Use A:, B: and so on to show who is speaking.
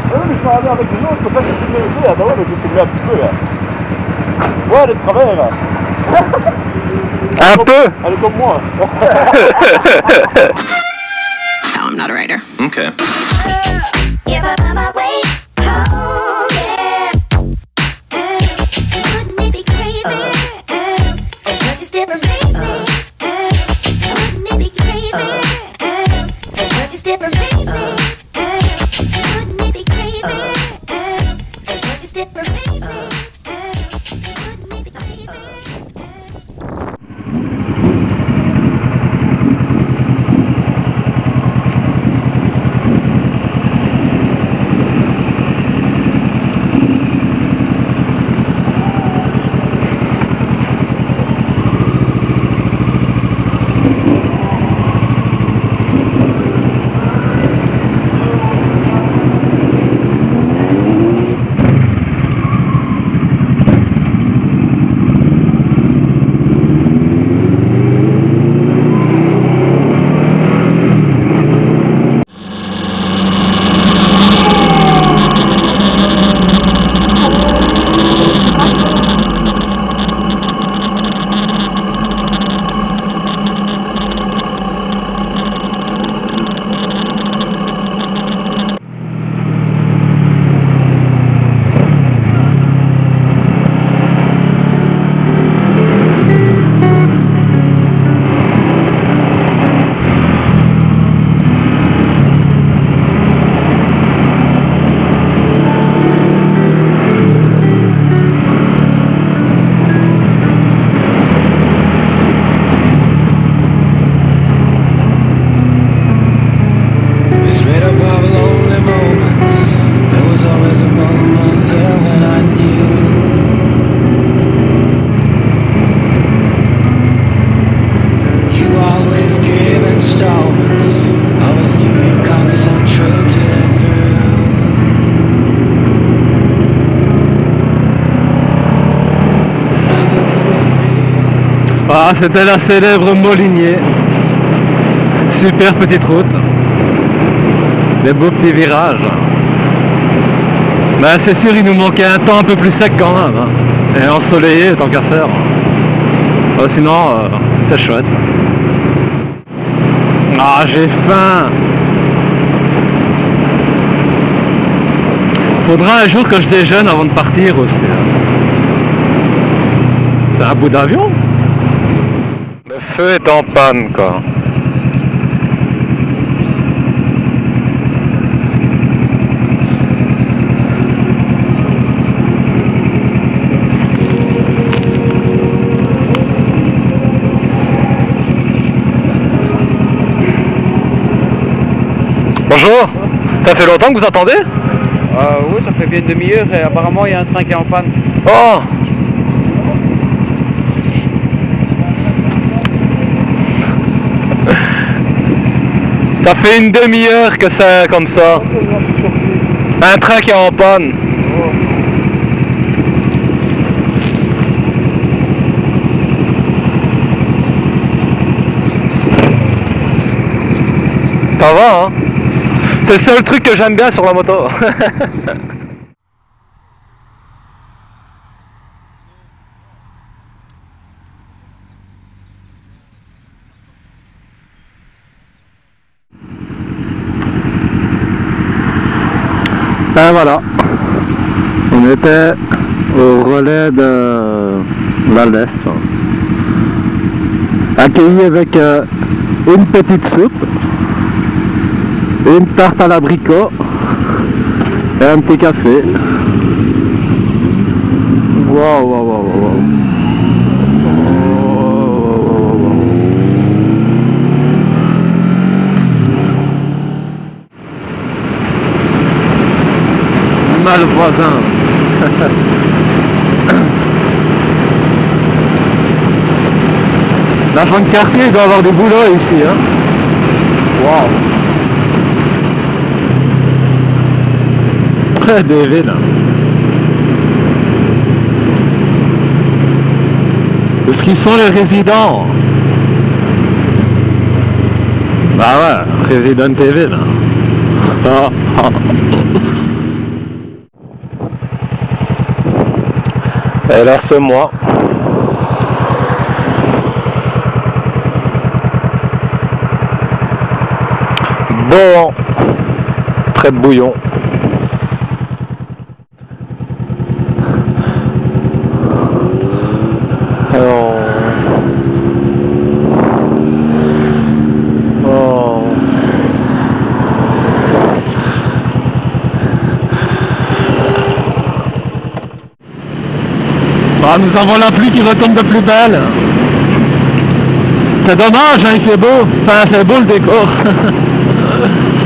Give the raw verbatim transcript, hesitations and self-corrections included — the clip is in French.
A: Ouais, mais je suis allé avec une autre, peut-être que je suis vérifié. Ah bah ouais, mais j'ai tourné un petit peu là. Ouais, elle est de travers là.
B: Un peu.
A: Elle est comme moi.
C: No, I'm not a writer.
B: Okay.
D: Give up on my way home, yeah. Wouldn't it be crazy? Oh, don't you still amaze me? Wouldn't it be crazy? Oh, don't you still amaze me? Wouldn't it be crazy? Oh, don't you still amaze me? Wouldn't it be crazy?
B: Ah, c'était la célèbre Molinier. Super petite route. Des beaux petits virages. Ben, c'est sûr, il nous manquait un temps un peu plus sec quand même. Hein. Et ensoleillé, tant qu'à faire. Ah, sinon, euh, c'est chouette. Ah, j'ai faim. Faudra un jour que je déjeune avant de partir aussi. C'est un bout d'avion. Le feu est en panne, quoi. Bonjour. Ça fait longtemps que vous attendez?
E: Euh, oui, ça fait bien une demi-heure et apparemment il y a un train qui est en panne.
B: Oh! Ça fait une demi-heure que c'est comme ça. Un train qui est en panne. Ça va, hein? C'est le seul truc que j'aime bien sur la moto. Ben voilà, on était au relais de l'Alès, accueilli avec euh, une petite soupe, une tarte à l'abricot et un petit café. Waouh, waouh, waouh, waouh. Mal voisin. L'agent de quartier il doit avoir du boulot ici, hein. Waouh. Des villes. Est-ce qu'ils sont les résidents? Bah ouais, Resident Evil. Et là c'est moi. Bon, près de Bouillon. Alors, oh. Bah, nous avons la pluie qui retombe de plus belle. C'est dommage, hein, il fait beau. Enfin, c'est beau le décor.